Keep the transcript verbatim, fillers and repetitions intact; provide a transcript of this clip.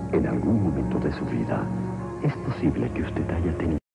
En algún momento de su vida, es posible que usted haya tenido